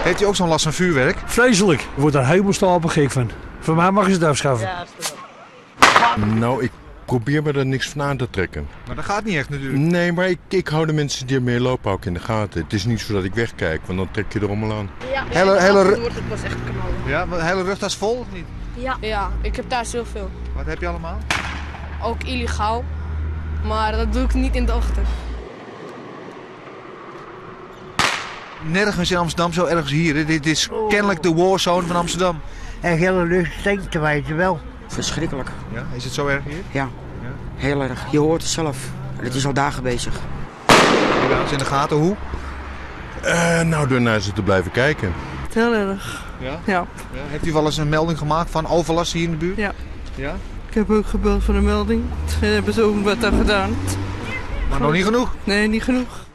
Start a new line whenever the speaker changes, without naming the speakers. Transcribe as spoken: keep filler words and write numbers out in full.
Heeft u ook zo'n last van vuurwerk?
Vreselijk. Ik word daar helemaal stapel gek van. Voor mij mag je het afschaffen.
Nou, ik probeer me er niks van aan te trekken.
Maar dat gaat niet echt natuurlijk.
Nee, maar ik, ik hou de mensen die ermee lopen ook in de gaten. Het is niet zo dat ik wegkijk, want dan trek je er allemaal aan.
Ja,
Hele, hele, ru-
wordt het pas echt knallen.
ja, maar de hele rugtas vol of niet?
Ja. Ja, ik heb daar zoveel.
Wat heb je allemaal?
Ook illegaal. Maar dat doe ik niet in de ochtend.
Nergens in Amsterdam, zo ergens hier. Dit, dit is kennelijk de warzone van Amsterdam.
En gele lucht stinkt te wijzen wel.
Verschrikkelijk.
Ja, is het zo erg hier?
Ja, heel erg. Je hoort het zelf. Het is al dagen bezig.
Je houdt in de gaten, hoe?
Uh, nou, door naar ze te blijven kijken.
Heel erg.
Ja?
Ja.
Ja. Heeft u wel eens een melding gemaakt van overlast hier in de buurt?
Ja.
Ja?
Ik heb ook gebeld voor een melding. Ze hebben ze ook wat aan gedaan.
Maar nog niet genoeg?
Nee, niet genoeg.